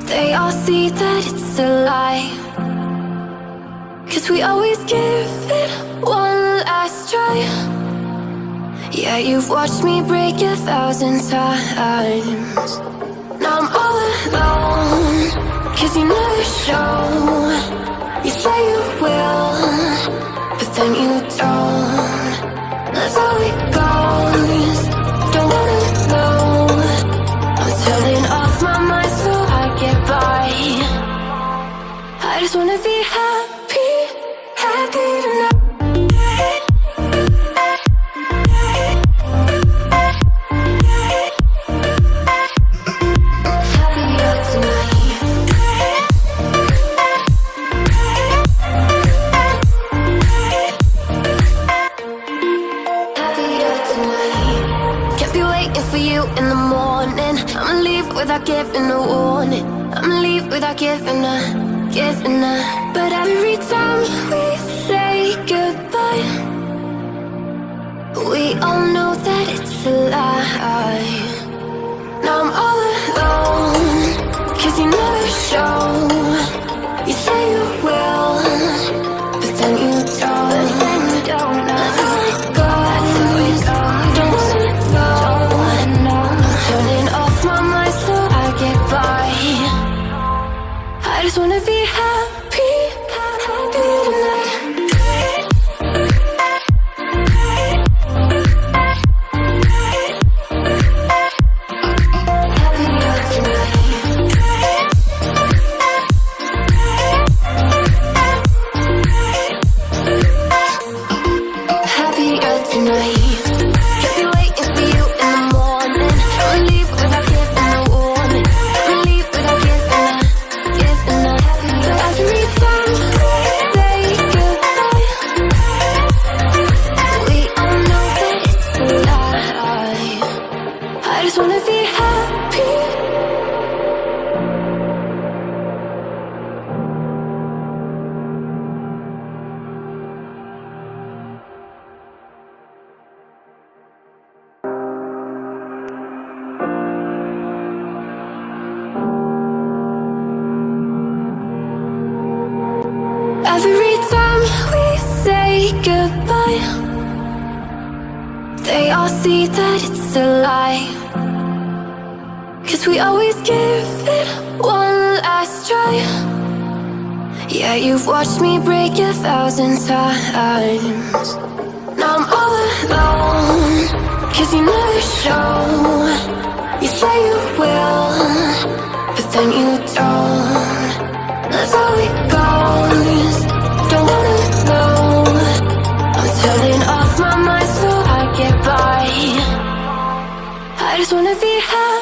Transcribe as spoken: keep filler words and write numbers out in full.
They all see that it's a lie, 'cause we always give it one last try. Yeah, you've watched me break a thousand times. Now I'm all alone, 'cause you never show. You say you will, but then you don't. That's how it goes. Don't wanna know. I'm turning off my mind so I get by. I just wanna be happy, happy tonight. In the morning, I'ma leave without giving a warning. I'ma leave without giving a, giving a. But every time we say goodbye, we all know that it's a lie. Now I'm all alone, 'cause you never show. You say you will, but then you don't. That's how it goes. Don't wanna know. Turning off my mind so I get by. I just wanna be happy, happy tonight. Happier tonight. Every time we say goodbye, they all see that it's a lie, 'cause we always give it one last try. Yeah, you've watched me break a thousand times. Now I'm all alone, 'cause you never show. You say you will, but then you don't. That's how it goes. Don't wanna know. I'm turning off my mind so I get by. I just wanna be happy.